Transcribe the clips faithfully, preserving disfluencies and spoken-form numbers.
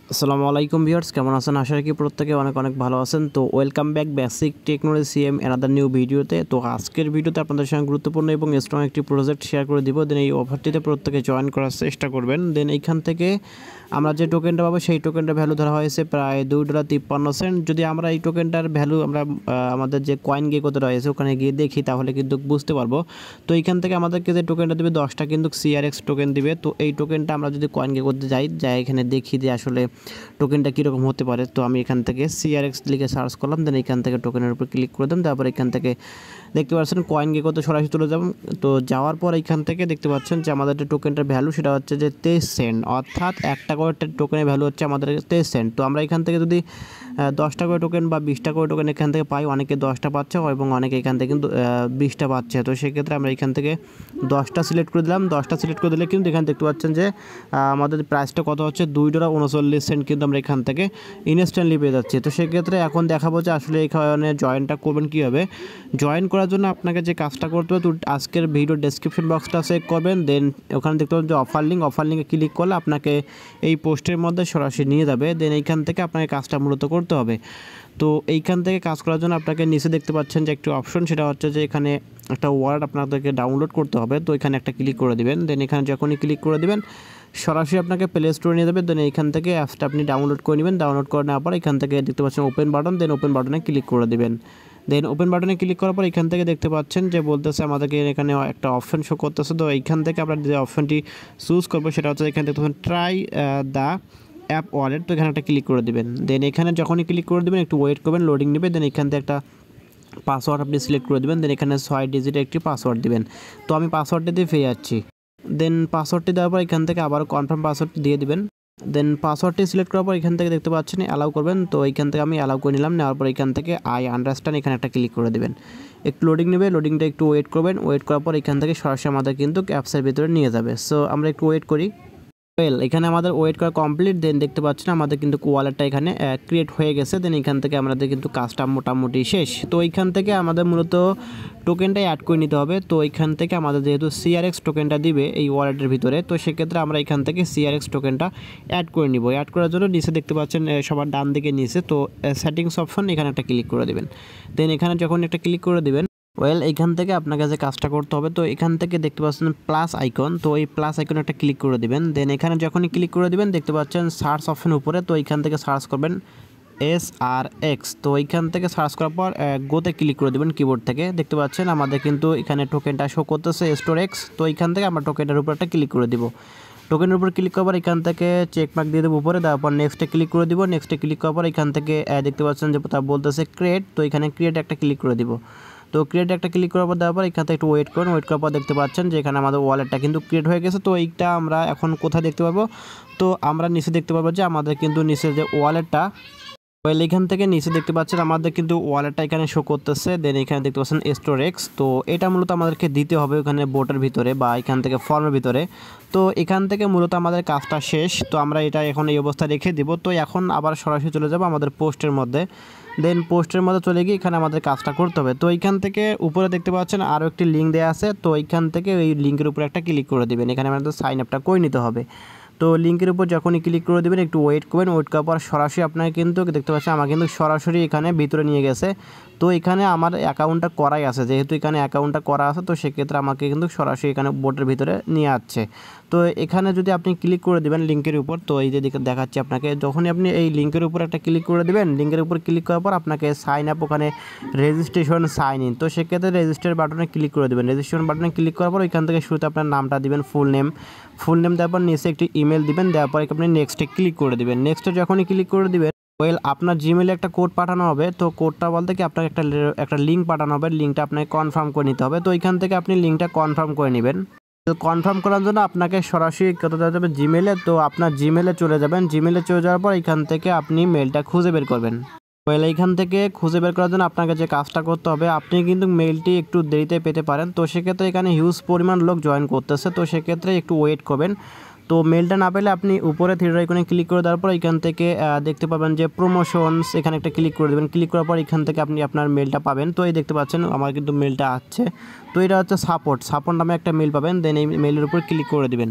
আসসালামু আলাইকুম ভিউয়ার্স, কেমন আছেন? আশা রাখি প্রত্যেকে অনেক অনেক ভালো আছেন। তো welcome back basic technology CM another new ভিডিওতে। তো আজকের ভিডিওতে আপনাদের সঙ্গে গুরুত্বপূর্ণ এবং স্ট্রং একটি প্রজেক্ট শেয়ার করে দিব। দেন এই অফারটিতে প্রত্যেকে জয়েন করার চেষ্টা করবেন। দেন এইখান থেকে আমরা যে টোকেনটা পাবো সেই টোকেনটার ভ্যালু ধরা হয়েছে প্রায় দুই ডলার তিপ্পান্ন সেন্ট। যদি আমরা এই টোকেনটার ভ্যালু আমরা আমাদের যে কয়েন গিয়ে কত রয়েছে ওখানে গিয়ে দেখি তাহলে কিন্তু বুঝতে পারবো। তো এইখান থেকে আমাদেরকে যে টোকেনটা দেবে দশটা কিন্তু সিআরএক্স টোকেন দিবে। তো এই টোকেনটা আমরা যদি কয়েন গিয়ে করতে যাই যাই এখানে দেখি যে আসলে টোকেনটা কীরকম হতে পারে। তো আমি এখান থেকে সিআরএক্স লিখে সার্চ করলাম, দেন এখান থেকে টোকেনের উপর ক্লিক করে দিলাম। তারপর এখান থেকে দেখতে পাচ্ছেন কয়েন গিয়ে কত সরাসরি চলে যাব। তো যাওয়ার পর এখান থেকে দেখতে পাচ্ছেন যে আমাদের যে টোকেনটার ভ্যালু সেটা হচ্ছে যে তেইশ সেন্ট, অর্থাৎ একটা করে টোকেনের ভ্যালু হচ্ছে আমাদের তেইশ সেন্ট। তো আমরা এখান থেকে যদি দশটা করে টোকেন বা বিশটা করে টোকেন এখান থেকে পাই, অনেকে দশটা পাচ্ছে এবং অনেকে এখান থেকে কিন্তু বিশটা পাচ্ছে। তো সেক্ষেত্রে আমরা এখান থেকে দশটা সিলেক্ট করে দিলাম। দশটা সিলেক্ট করে দিলে কিন্তু এখানে দেখতে পাচ্ছেন যে আমাদের প্রাইসটা কত হচ্ছে দুই ডলার উনচল্লিশ সেন্ট কিন্তু আমরা এখান থেকে ইনস্ট্যান্টলি পেয়ে যাচ্ছি। তো সেক্ষেত্রে এখন দেখাবো যে আসলে এখানে জয়েনটা করবেন কীভাবে। জয়েন করার জন্য আপনাকে যে কাজটা করতে হবে, তো আজকের ভিডিও ডেসক্রিপশন বক্সটা চেক করবেন। দেন ওখানে দেখতে পাবেন যে অফার লিঙ্ক, অফার লিঙ্কে ক্লিক করলে আপনাকে এই পোস্টের মধ্যে সরাসরি নিয়ে যাবে। দেন এইখান থেকে আপনাকে কাজটা মূলত করতে হবে। তো এইখান থেকে কাজ করার জন্য আপনাকে নিচে দেখতে পাচ্ছেন যে একটি অপশন, সেটা হচ্ছে যে এখানে একটা ওয়ার্ড আপনাদেরকে ডাউনলোড করতে হবে। তো এখানে একটা ক্লিক করে দিবেন। দেন এখানে যখনই ক্লিক করে দিবেন সরাসরি আপনাকে প্লে স্টোরে নিয়ে যাবে। দেন এইখান থেকে অ্যাপসটা আপনি ডাউনলোড করে নেবেন। ডাউনলোড করে নেওয়ার পর এখান থেকে দেখতে পাচ্ছেন ওপেন বাটন, দেন ওপেন বাটনে ক্লিক করে দিবেন। দেন ওপেন বাটনে ক্লিক করার পর এখান থেকে দেখতে পাচ্ছেন যে বলতেছে আমাদেরকে এখানে একটা অপশন শো করতেছে। তো এইখান থেকে আমরা যে অপশনটি চুজ করবো সেটা হচ্ছে এখানে দেখতে পাচ্ছেন ট্রাই দ্য অ্যাপ ওয়ালেট। তো এখানে একটা ক্লিক করে দেবেন। দেন এখানে যখনই ক্লিক করে দেবেন একটু ওয়েট করবেন, লোডিং নেবে। দেন এখান থেকে একটা পাসওয়ার্ড আপনি সিলেক্ট করে দেবেন। দেন এখানে ছয় ডিজিটের একটি পাসওয়ার্ড দিবেন। তো আমি পাসওয়ার্ডটা দিয়ে পেয়ে যাচ্ছি। দেন পাসওয়ার্ডটি দেওয়ার পর এখান থেকে আবার কনফার্ম পাসওয়ার্ড দিয়ে দিবেন। দেন পাসওয়ার্ডটি সিলেক্ট করার পর এখান থেকে দেখতে পাচ্ছেন অ্যালাউ করবেন। তো এইখান থেকে আমি অ্যালাউ করে নিলাম। নেওয়ার পর এখান থেকে আই আন্ডারস্ট্যান্ড এখানে একটা ক্লিক করে দেবেন। একটু লোডিং নেবে, লোডিংটা একটু ওয়েট করবেন। ওয়েট করার পর এখান থেকে সরাসরি আমাদের কিন্তু অ্যাপসের ভিতরে নিয়ে যাবে। সো আমরা একটু ওয়েট করি। ওয়েল এখানে আমাদের ওয়েট করা কমপ্লিট। দেন দেখতে পাচ্ছেন আমাদের কিন্তু ওয়ালেটটা এখানে ক্রিয়েট হয়ে গেছে। দেন এখান থেকে আমাদের কিন্তু কাজটা মোটামুটি শেষ। তো এইখান থেকে আমাদের মূলত টোকেনটাই অ্যাড করে নিতে হবে। তো এইখান থেকে আমাদের যেহেতু সিআরএক্স টোকেনটা দিবে এই ওয়ালেটের ভিতরে, তো সেক্ষেত্রে আমরা এখান থেকে সিআরএক্স টোকেনটা অ্যাড করে নিব। অ্যাড করার জন্য নিচে দেখতে পাচ্ছেন সবার ডান দিকে নিচে তো সেটিংস অপশন, এখানে একটা ক্লিক করে দেবেন। দেন এখানে যখন একটা ক্লিক করে দেবেন ওয়েল এইখান থেকে আপনাকে যে কাজটা করতে হবে, তো এখান থেকে দেখতে পাচ্ছেন প্লাস আইকন, তো এই প্লাস আইকনে একটা ক্লিক করে দিবেন। দেন এখানে যখনই ক্লিক করে দিবেন দেখতে পাচ্ছেন সার্চ অপশন উপরে, তো এইখান থেকে সার্চ করবেন এস আর এক্স। তো এইখান থেকে সার্চ করার পর গোতে ক্লিক করে দেবেন কিবোর্ড থেকে। দেখতে পাচ্ছেন আমাদের কিন্তু এখানে টোকেনটা শো করতেছে স্টোর এক্স। তো এইখান থেকে আমরা টোকেনটার উপর একটা ক্লিক করে দিব। টোকেনের উপর ক্লিক করার পর এখান থেকে চেক মার্ক দিয়ে দেবো উপরে, তারপর নেক্সটে ক্লিক করে দিব। নেক্সটে ক্লিক করার পর এখান থেকে দেখতে পাচ্ছেন যে তা বলতেছে ক্রিয়েট, তো এখানে ক্রিয়েট একটা ক্লিক করে দিব। তো ক্রিয়েট একটা ক্লিক করার পর দেওয়ার পর এখান থেকে একটু ওয়েট করুন। ওয়েট করার পর দেখতে পাচ্ছেন যে এখানে আমাদের ওয়ালেটটা কিন্তু ক্রিয়েট হয়ে গেছে। তো এইটা আমরা এখন কোথায় দেখতে পাবো, তো আমরা নিচে দেখতে পাবো যে আমাদের কিন্তু নিচে যে ওয়ালেটটা ওয়েল এখান থেকে নিচে দেখতে পাচ্ছেন আমাদের কিন্তু ওয়ালেটটা এখানে শো করতেছে। দেন এখানে দেখতে পাচ্ছেন স্টোর এক্স। তো এটা মূলত আমাদেরকে দিতে হবে ওখানে বোটের ভিতরে বা এখান থেকে ফর্মের ভিতরে। তো এখান থেকে মূলত আমাদের কাজটা শেষ। তো আমরা এটা এখন এই অবস্থায় রেখে দিব। তো এখন আবার সরাসরি চলে যাব আমাদের পোস্টের মধ্যে। দেন পোস্টের মধ্যে চলে গিয়ে এখানে আমাদের কাজটা করতে হবে। তো এইখান থেকে উপরে দেখতে পাচ্ছেন আরও একটি লিঙ্ক দেওয়া আছে। তো এইখান থেকে এই লিঙ্কের উপরে একটা ক্লিক করে দেবেন। এখানে আমাদের সাইন আপটা করে নিতে হবে। তো লিঙ্কের উপর যখনই ক্লিক করে দেবেন একটু ওয়েট করবেন। ওয়েট করার পর সরাসরি আপনাকে কিন্তু দেখতে পাচ্ছেন আমার কিন্তু সরাসরি এখানে ভিতরে নিয়ে গেছে। তো এখানে আমার অ্যাকাউন্টটা করাই আছে, যেহেতু এখানে অ্যাকাউন্টটা করা আছে তো সেক্ষেত্রে আমাকে কিন্তু সরাসরি এখানে বোটের ভিতরে নিয়ে আসছে। তো এখানে যদি আপনি ক্লিক করে দেবেন লিঙ্কের উপর, তো এই যে দেখাচ্ছি আপনাকে, যখনই আপনি এই লিঙ্কের উপর একটা ক্লিক করে দেবেন, লিঙ্কের উপর ক্লিক করার পর আপনাকে সাইন আপ ওখানে রেজিস্ট্রেশন সাইন ইন, তো সেক্ষেত্রে রেজিস্টার বাটনে ক্লিক করে দেবেন। রেজিস্ট্রেশন বাটনে ক্লিক করার পর এখান থেকে শুরুতে আপনার নামটা দিবেন, ফুল নেম ফুল নেম দেওয়ার পর নিচে একটি ইমেল দিবেন। দেওয়ার পর আপনি নেক্সটে ক্লিক করে দেবেন। নেক্সটে যখনই ক্লিক করে দিবেন ওয়েল আপনার জিমেলে একটা কোড পাঠানো হবে। তো কোডটা বলতে কি আপনাকে একটা একটা লিঙ্ক পাঠানো হবে, লিঙ্কটা আপনাকে কনফার্ম করে নিতে হবে। তো এখান থেকে আপনি লিঙ্কটা কনফার্ম করে নেবেন। তো কনফার্ম করার জন্য আপনাকে সরাসরি কত যাবে জিমেলে, তো আপনার জিমেলে চলে যাবেন। জিমেলে চলে যাওয়ার পর এখান থেকে আপনি মেলটা খুঁজে বের করবেন। ওয়েল এইখান থেকে খুঁজে বের করার জন্য আপনাকে যে কাজটা করতে হবে, আপনি কিন্তু মেলটি একটু দেরিতে পেতে পারেন। তো সেক্ষেত্রে এখানে হিউজ পরিমাণ লোক জয়েন করতেছে, তো সেক্ষেত্রে একটু ওয়েট করবেন। তো মেলটা না পেলে আপনি উপরে থ্রি আইকনে ক্লিক করে দেওয়ার পর এখান থেকে দেখতে পাবেন যে প্রমোশনস, এখানে একটা ক্লিক করে দেবেন। ক্লিক করার পর এখান থেকে আপনি আপনার মেলটা পাবেন। তো এই দেখতে পাচ্ছেন আমার কিন্তু মেলটা আসছে। তো এটা হচ্ছে সাপোর্ট সাপোর্ট নামে একটা মেল পাবেন। দেন এই মেলের উপর ক্লিক করে দেবেন।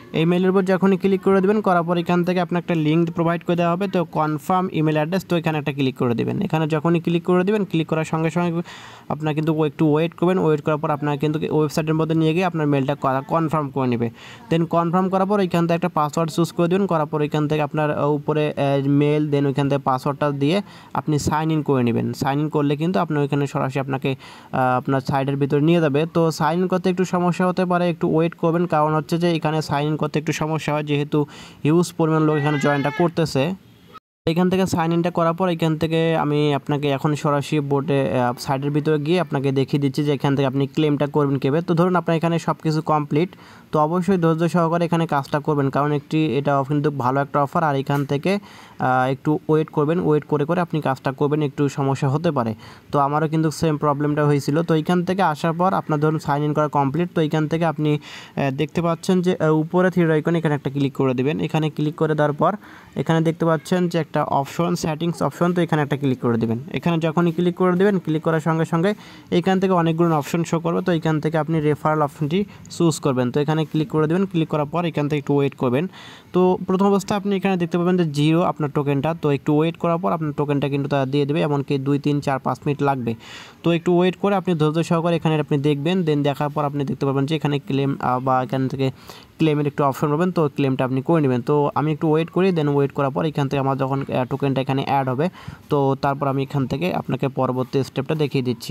এই মেলের উপর যখনই ক্লিক করে দেবেন, করার পর এখান থেকে আপনার একটা লিঙ্ক প্রোভাইড করে দেওয়া হবে, তো কনফার্ম ইমেল অ্যাড্রেস, তো এখানে একটা ক্লিক করে দেবেন। এখানে যখনই ক্লিক করে দেবেন, ক্লিক করার সঙ্গে সঙ্গে আপনার কিন্তু একটু ওয়েট করবেন, ওয়েট করার পর আপনার কিন্তু ওয়েবসাইটের মধ্যে নিয়ে গিয়ে আপনার মেলটা কনফার্ম করে নেবে। দেন কনফার্ম করার পর এখান থেকে একটা পাসওয়ার্ড চুজ করে দেবেন, করার পর এখান থেকে আপনার উপরে মেল, দেন ওইখান থেকে পাসওয়ার্ডটা দিয়ে আপনি সাইন ইন করে নেবেন। সাইন ইন করলে কিন্তু আপনার ওইখানে সরাসরি আপনাকে আপনার সাইটের ভিতরে নিয়ে যাবে। তো সাইন ইন করতে একটু সমস্যা হতে পারে, একটু ওয়েট করবেন, কারণ হচ্ছে যে এখানে সাইন ইন করতে একটু সমস্যা হয়, যেহেতু হিউজ পরিমাণ লোক এখানে জয়েনটা করতেছে। এখান থেকে সাইন ইনটা করার পর এখান থেকে আমি আপনাকে এখন সরাসরি বোর্ডে সাইটের ভিতরে গিয়ে আপনাকে দেখিয়ে দিচ্ছি যে এখান থেকে আপনি ক্লেমটা করবেন কীভাবে। তো ধরুন আপনার এখানে সব কিছু কমপ্লিট, তো অবশ্যই ধৈর্য সহকারে এখানে কাজটা করবেন, কারণ একটি এটা কিন্তু ভালো একটা অফার। আর এখান থেকে একটু ওয়েট করবেন, ওয়েট করে করে আপনি কাজটা করবেন, একটু সমস্যা হতে পারে। তো আমারও কিন্তু সেম প্রবলেমটা হয়েছিল। তো এখান থেকে আসার পর আপনার ধরুন সাইন ইন করা কমপ্লিট, তো এখান থেকে আপনি দেখতে পাচ্ছেন যে উপরে থ্রি আইকন, এখানে একটা ক্লিক করে দেবেন। এখানে ক্লিক করে দেওয়ার পর এখানে দেখতে পাচ্ছেন যে একটা অপশন, সেটিংস অপশন, তো এখানে একটা ক্লিক করে দেবেন। এখানে যখনই ক্লিক করে দেবেন, ক্লিক করার সঙ্গে সঙ্গে এখান থেকে অনেকগুলো অপশন শো করবে, তো এখান থেকে আপনি রেফারেল অপশনটি চুজ করবেন। তো এখানে ক্লিক করে দেবেন, ক্লিক করার পর এখান থেকে একটু ওয়েট করবেন। তো প্রথম অবস্থায় আপনি এখানে দেখতে পাবেন যে জিরো আপনার টোকেনটা, তো একটু ওয়েট করার পর আপনার টোকেনটা কিন্তু তারা দিয়ে দেবে, এমনকি দুই তিন চার পাঁচ মিনিট লাগবে। তো একটু ওয়েট করে আপনি ধৈর্য সহকারে এখানে আপনি দেখবেন, দেন দেখার পর আপনি দেখতে পাবেন যে এখানে ক্লেম বা এখান থেকে ক্লেমের একটু অপশন পাবেন, তো ক্লেমটা আপনি করে নেবেন। তো আমি একটু ওয়েট করি, দেন ওয়েট করার পর এখান থেকে আমার যখন টোকেনটা এখানে অ্যাড হবে, তো তারপর আমি এখান থেকে আপনাকে পরবর্তী স্টেপটা দেখিয়ে দিচ্ছি।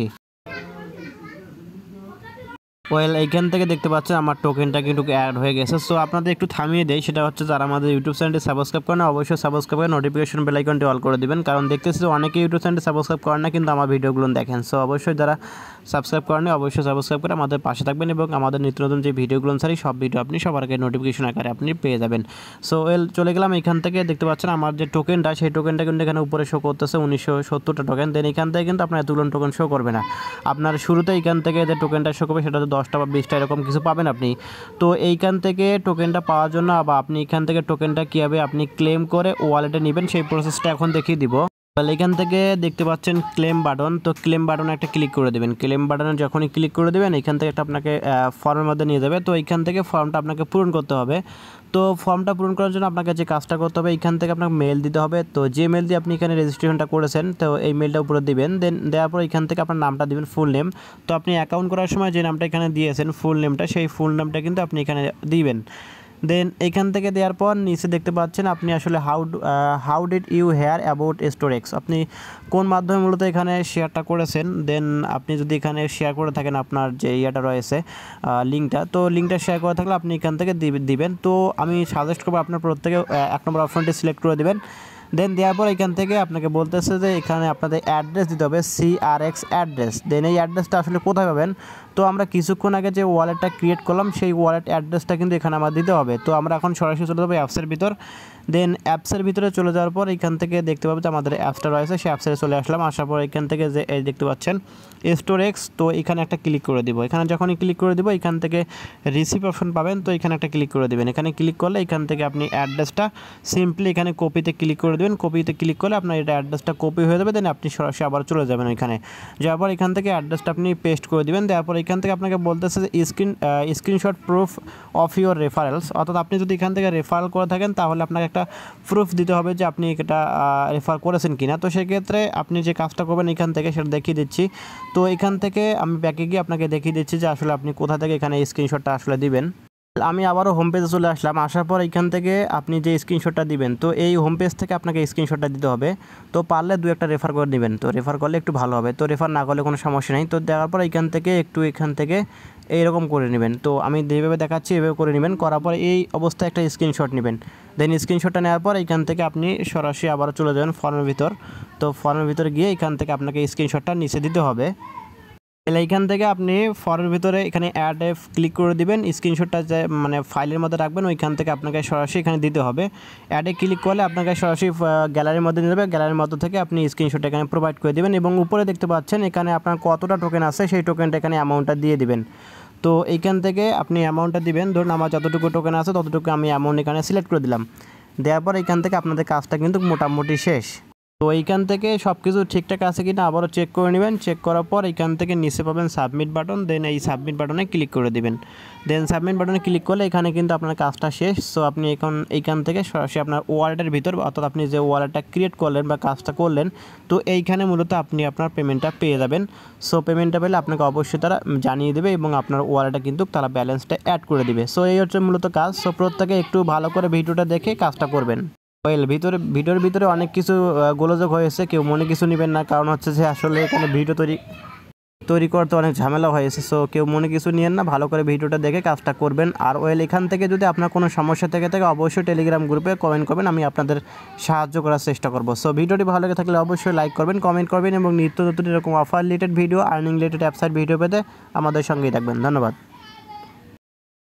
ওয়েল এইখান থেকে দেখতে পাচ্ছেন আমার টোকেনটা কিন্তু অ্যাড হয়ে গেছে। সো আপনাদের একটু থামিয়ে দেয়, সেটা হচ্ছে যারা আমাদের ইউটিউব চ্যানেলটি সাবস্ক্রাইব করেন অবশ্যই সাবস্ক্রাইব করে নোটিফিকেশন বেল আইকনটি অল করে দিবেন, কারণ দেখতেছি অনেকে ইউটিউব চ্যানেলটি সাবস্ক্রাইব করেন না, কিন্তু আমার ভিডিওগুলো দেখেন। সো অবশ্যই যারা সাবস্ক্রাইব করেন অবশ্যই সাবস্ক্রাইব করে আমাদের পাশে থাকবেন, এবং আমাদের নিত্য নতুন যে ভিডিওগুলো ছাড়ি সব ভিডিও আপনি সবার আগে নোটিফিকেশন আকারে আপনি পেয়ে যাবেন। সো ওয়েল চলে গেলাম, এখান থেকে দেখতে পাচ্ছেন আমার যে টোকেনটা, সেই টোকেনটা কিন্তু এখানে উপরে শো করতেছে উনিশশো সত্তরটা টোকেন। দেন এখান থেকে কিন্তু আপনার এতগুলো টোকেন শো করবে না, আপনার শুরুতে এখান থেকে যে টোকেনটা শো করবে সেটা হচ্ছে দশটা বা বিশটা এরকম কিছু পাবেন আপনি। তো এইখান থেকে টোকেনটা পাওয়ার জন্য বা আপনি এখান থেকে টোকেনটা কীভাবে আপনি ক্লেম করে ওয়ালেটে নেবেন সেই প্রসেসটা এখন দেখিয়ে দিব। তাহলে এখান থেকে দেখতে পাচ্ছেন ক্লেম বাটন, তো ক্লেম বাটনে একটা ক্লিক করে দেবেন। ক্লেম বাটনে যখনই ক্লিক করে দেবেন এখান থেকে একটা আপনাকে ফর্মের মধ্যে নিয়ে যাবে, তো এইখান থেকে ফর্মটা আপনাকে পূরণ করতে হবে। তো ফর্মটা পূরণ করার জন্য আপনাকে যে কাজটা করতে হবে, এখান থেকে আপনাকে মেল দিতে হবে। তো যে মেল দিয়ে আপনি এখানে রেজিস্ট্রেশনটা করেছেন, তো এই মেলটা উপরে দিবেন। দেন দেওয়ার পর এখান থেকে আপনার নামটা দিবেন, ফুল নেম। তো আপনি অ্যাকাউন্ট করার সময় যে নামটা এখানে দিয়েছেন ফুল নেমটা, সেই ফুল নামটা কিন্তু আপনি এখানে দিবেন। দেন এখান থেকে দেওয়ার পর নিচে দেখতে পাচ্ছেন আপনি আসলে how how did you hear about Storex, আপনি কোন মাধ্যমে মূলত এখানে শেয়ারটা করেছেন। দেন আপনি যদি এখানে শেয়ার করে থাকেন আপনার যে ইয়েটা রয়েছে লিঙ্কটা, তো লিঙ্কটা শেয়ার করে থাকলে আপনি এখান থেকে দিবেন। তো আমি সাজেস্ট করবো আপনার প্রত্যেকে এক নম্বর অপশনটি সিলেক্ট করে দেবেন। দেন দেওয়ার পর এখান থেকে আপনাকে বলতেছে যে এখানে আপনাদের অ্যাড্রেস দিতে হবে, C R X address. Then এই অ্যাড্রেসটা আসলে কোথায় পাবেন, তো আমরা কিছুক্ষণ আগে যে ওয়ালেটটা ক্রিয়েট করলাম সেই ওয়ালেট অ্যাড্রেসটা কিন্তু এখানে আমার দিতে হবে। তো আমরা এখন সরাসরি চলে যাবো অ্যাপসের ভিতর। দেন অ্যাপসের ভিতরে চলে যাওয়ার পর এখান থেকে দেখতে পাবেন যে আমাদের অ্যাপসটা রয়েছে, সেই অ্যাপসে চলে আসলাম। আসার পর এখান থেকে যে এই দেখতে পাচ্ছেন স্টোরেক্স, তো এখানে একটা ক্লিক করে দিব। এখানে যখনই ক্লিক করে দিব এখান থেকে রিসিভ অপশন পাবেন, তো এখানে একটা ক্লিক করে দেবেন। এখানে ক্লিক করলে এখান থেকে আপনি অ্যাড্রেসটা সিম্পলি এখানে কপিতে ক্লিক করে দেবেন। কপিতে ক্লিক করলে আপনার এটা অ্যাড্রেসটা কপি হয়ে যাবে। দেন আপনি সরাসরি আবার চলে যাবেন ওইখানে, যাওয়ার পর এখান থেকে অ্যাড্রেসটা আপনি পেস্ট করে দেবেন। দেওয়ার পর এখান থেকে আপনাকে বলতেছে যে screen screenshot proof of your referrals, অর্থাৎ আপনি যদি এখান থেকে রেফারেল করে থাকেন তাহলে আপনাকে একটা প্রুফ দিতে হবে যে আপনি এটা রেফার করেছেন কিনা। তো সেক্ষেত্রে আপনি যে কাজটা করবেন এখান থেকে সেটা দেখিয়ে দিচ্ছি। তো এখান থেকে আমি ব্যাকে গিয়ে আপনাকে দেখিয়ে দিচ্ছি যে আসলে আপনি কোথা থেকে এখানে স্ক্রিনশটটা আসলে দিবেন। আমি আবারও হোম পেজে চলে আসলাম। আসার পর এখান থেকে আপনি যে স্ক্রিনশটটা দিবেন, তো এই হোম পেজ থেকে আপনাকে স্ক্রিনশটটা দিতে হবে। তো পারলে দু একটা রেফার করে নেবেন, তো রেফার করলে একটু ভালো হবে। তো রেফার না করলে কোনো সমস্যা নেই। তো দেওয়ার পর এখান থেকে একটু এখান থেকে এইরকম করে নেবেন। তো আমি যেভাবে দেখাচ্ছি এভাবে করে নেবেন, করার পর এই অবস্থায় একটা স্ক্রিনশট নেবেন। দেন স্ক্রিনশটটা নেওয়ার পর এখান থেকে আপনি সরাসরি আবার চলে যাবেন ফর্মের ভিতর। তো ফর্মের ভিতর গিয়ে এখান থেকে আপনাকে স্ক্রিনশটটা নিচে দিতে হবে। তাহলে এইখান থেকে আপনি ফর্মের ভিতরে এখানে অ্যাড এ ক্লিক করে দিবেন, স্ক্রিনশটটা যে মানে ফাইলের মধ্যে রাখবেন ওইখান থেকে আপনাকে সরাসরি এখানে দিতে হবে। অ্যাডে ক্লিক করলে আপনাকে সরাসরি গ্যালারির মধ্যে নিয়ে যাবে, গ্যালারির মধ্যে থেকে আপনি স্ক্রিনশটটা এখানে প্রোভাইড করে দেবেন এবং উপরে দেখতে পাচ্ছেন এখানে আপনার কতটা টোকেন আছে সেই টোকেনটা এখানে অ্যামাউন্টটা দিয়ে দিবেন। তো এইখান থেকে আপনি অ্যামাউন্টটা দিবেন, ধরুন আমার যতটুকু টোকেন আছে ততটুকু আমি অ্যামাউন্ট এখানে সিলেক্ট করে দিলাম। দেওয়ার পর এখান থেকে আপনাদের কাজটা কিন্তু মোটামুটি শেষ। তো এইখান থেকে সব কিছু ঠিকঠাক আছে কি না আবারও চেক করে নেবেন। চেক করার পর এইখান থেকে নিচে পাবেন সাবমিট বাটন, দেন এই সাবমিট বাটনে ক্লিক করে দিবেন। দেন সাবমিট বাটনে ক্লিক করলে এখানে কিন্তু আপনার কাজটা শেষ। সো আপনি এখন এইখান থেকে সরাসরি আপনার ওয়ালেটের ভিতর, অর্থাৎ আপনি যে ওয়ালেটটা ক্রিয়েট করলেন বা কাজটা করলেন, তো এইখানে মূলত আপনি আপনার পেমেন্টটা পেয়ে যাবেন। সো পেমেন্টটা পেলে আপনাকে অবশ্যই তারা জানিয়ে দেবে এবং আপনার ওয়ালেটে কিন্তু তারা ব্যালেন্সটা অ্যাড করে দিবে। সো এই হচ্ছে মূলত কাজ। সো প্রত্যেকে একটু ভালো করে ভিডিওটা দেখে কাজটা করবেন। ওয়েল ভিতরে ভিডিওর ভিতরে অনেক কিছু গোলযোগ হয়েছে, কেউ মনে কিছু নেবেন না, কারণ হচ্ছে যে আসলে এখানে ভিডিও তৈরি তৈরি করতে অনেক ঝামেলা হয়েছে। সো কেউ মনে কিছু নিয়েন না, ভালো করে ভিডিওটা দেখে কাজটা করবেন। আর ওয়েল এখান থেকে যদি আপনার কোনো সমস্যা থেকে থাকে অবশ্যই টেলিগ্রাম গ্রুপে কমেন্ট করবেন, আমি আপনাদের সাহায্য করার চেষ্টা করব। সো ভিডিওটি ভালো লেগে থাকলে অবশ্যই লাইক করবেন, কমেন্ট করবেন এবং নিত্য নতুন এরকম offer related video, earning related app site video পেতে আমাদের সঙ্গেই থাকবেন। ধন্যবাদ।